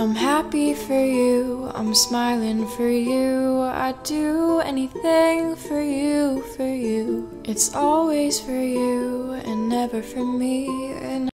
I'm happy for you, I'm smiling for you. I'd do anything for you, for you. It's always for you and never for me. And